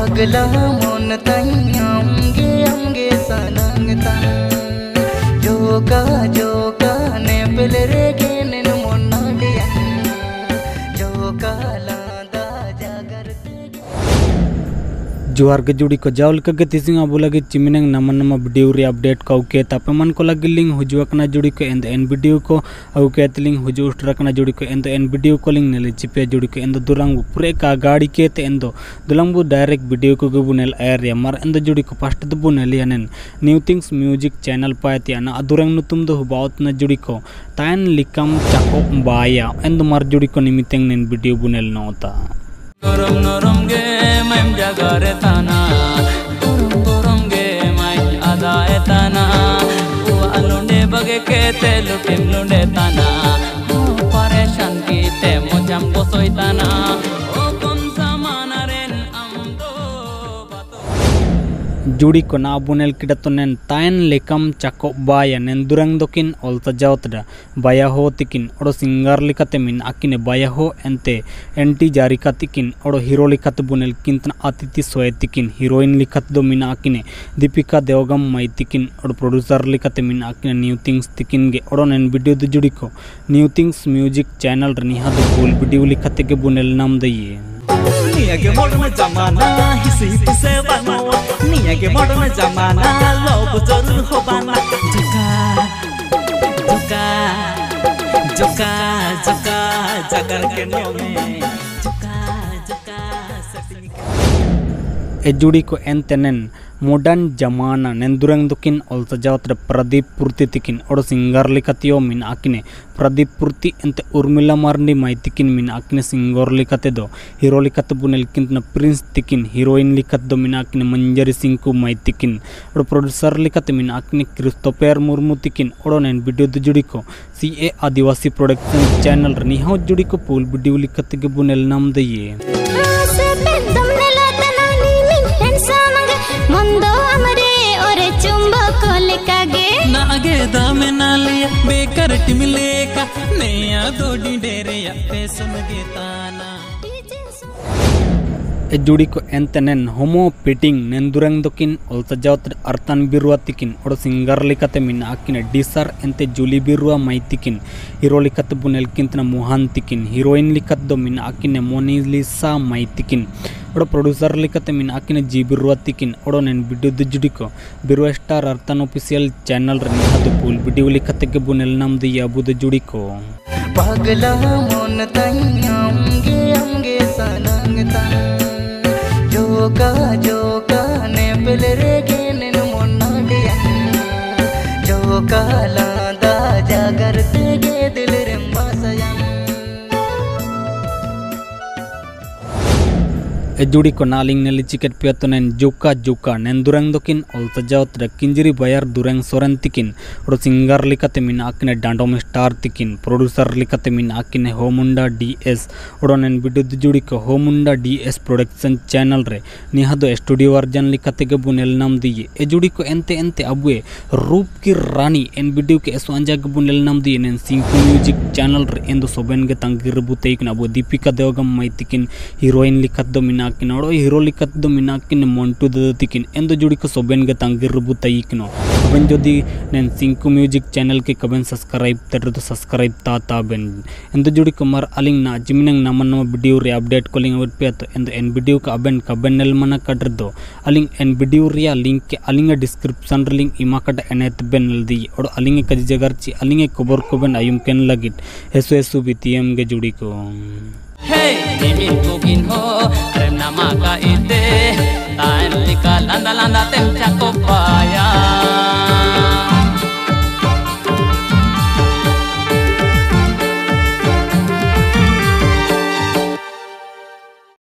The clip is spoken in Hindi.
पगला मन ताई आमगे सनंग ताई जोका ने पेल रे गेन मोनाडिया जोका लादा जागर जोहार के जुड़ी को जावल के तीसिंग अब लगे चिमिनंग नमन वीडियो रे अपडेट का उके तापमान को लगे लिंग हुजुकना जुड़ी को एन वीडियो को उके लिंग हुजु उठरकना जुड़ी को एन वीडियो को लिंग नेले चिपे जुड़ी को एंदो दुरंग पूरे का गाड़ी के ते एंदो दुलंग डायरेक्ट वीडियो को गुबुनेल एयर या मार एंदो जुड़ी को फर्स्ट दो बुनेल यानेन न्यू थिंग्स म्यूजिक चैनल पायति ना दुरंग नुतुम दो हुबाउत न जुड़ी को तायन लिकम चाको बाया एंदो मार जुड़ी को निमितेंग नेन वीडियो बुनेल नोता Gorom norom ge maim jagare tana gorom ge maim ada etana u alunde bage ke te lutim lunde tana pareshan ki te mojam bosoi tana o kon samana ren amdo जुड़ी को ना बुनेल किडतो नेन तायन लेकम चाको बाया नेन दुरंग दोकिन ओल्ता जावतरा बाया हो तिकिन ओडो सिंगर लिकाते मिन आकिने बाया हो एंते एंटी जारिका तिकिन ओडो हीरो लिकाते बुनेल किंतना अतिथि सोए तिकिन हीरोइन लिकाते दो मिन आकिने दीपिका देवगम माई तिकिन ओडो प्रोड्यूसर लिकाते मिन आकिने न्यू थिंग्स तिकिन गे ओडो नेन वीडियो दो जुड़ी को न्यू थिंग्स म्यूजिक चैनल रनिहा दो फुल वीडियो लिकाते के बुनेल नाम दइए निया के मॉडर्न जमाना हिसी हिसी से बनो निया के मॉडर्न जमाना लोग जरूर हो बना झुका झुका झुका झुका जगर के नो में झुका झुका ए जुड़ी को एंतेनेन मॉडर्न जमाना नेंदुरंग दुकिन ओल्ता जावत्र प्रदीप पूर्ति तिकिन ओडो सिंगर लिकातियो मिन आकिने प्रदीप पूर्ति एंते उर्मिला मारंडी माई तिकिन मिन आकिने सिंगर लिकाते दो हीरो लिकाते बुनेल किंतना प्रिंस तिकिन हीरोइन लिकाते दो मिन आकिने मंजरी सिंकु माई तिकिन ओडो प्रोड्यूसर लिकाते मिन आकिने क्रिस्टोफर मुर्मू तिकिन ओडो नेन वीडियो दो जुड़ी को सीए आदिवासी प्रोडक्शन चैनल रनी हो जुड़ी को पूल वीडियो लिकाते के बुनेल नाम दइए मंदो हमरे और चुंबक लेकागे नागे दामे नालिया बेकर टिमले का नया दोडी डेरे या पेसम गे ताना ए जुड़ी को एंतेनेन होमो पिटिंग नेंदुरंग दोकिन ओल्ता जावत्र अर्थन बिरुआ तिकिन ओडो सिंगर लिकाते मिन आकिने डिसर एंते जुली बिरुआ माई तिकिन हीरो लिकाते बुनेल किंतना मोहन तिकिन हीरोइन लिकाते दो मिन आकिने मोनिलिसा माई तिकिन ओडो प्रोड्यूसर लिकाते मिन आकिने जी बिरुआ तिकिन ओडो नेन वीडियो दो जुड़ी को Birua star Arthan official channel रनिहा दो फुल वीडियो लिकाते के बुनेल नाम दइए अबु दो जुड़ी को पगला मन ताई आमगे सनंग ताई जोका ने पेल रे गेन मोनाडिया जोका लादा जागर तेगे दिल रे मासया ए जुड़ी को नालिंग नेली चिकेट पियतो नेन जोका नेंदुरंग दोकिन ओल्ता जावत्र किंजरी बायर दुरंग सोरेन तिकिन ओडो सिंगर लिकाते मिन आकिने डांडोम स्टार तिकिन प्रोड्यूसर लिकाते मिन आकिने होमुंडा डीएस ओडो नेन वीडियो दो जुड़ी को होमुंडा डीएस प्रोडक्शन चैनल रे निहा दो स्टूडियो वर्जन लिकाते के बुनेल नाम दिए ए जुड़ी को एंते अबुए रूप की रानी एन वीडियो के एसवांजा के बुनेल नाम दिए नेन सिंकु म्यूजिक चैनल रे एंदो सोबेन के तंगिर बुते इकना अबु दीपिका देवगम माई तिकिन हीरोइन लिकात दो मिन आकिन ओडो हीरो लिकात दो मिन आकिन मोंटू दो तिकिन एंदो जुड़ी को सोबेन के तंगिर बुते इकनो अबन जोदी नेन सिंकु म्यूजिक चैनल के कबन सब्सक्राइब तर तो सब्सक्राइब ता बेन एंदो जुड़ी को मार अलिंग ना जिमिनंग नामन वीडियो रे अपडेट कोलिंग अवर पे तो एन वीडियो का अबन कबन नेल मना कटर दो अलिंग एन वीडियो रे लिंक के अलिंग डिस्क्रिप्शन रे लिंक इमा कट एनेत बेन दी और अलिंग कज जगर ची अलिंग खबर को बेन आयुम केन लगिट हेसु बीटीएम के जुड़ी को hey dimin kukin ho rem nama ka ite tain lika landa tem cakop paya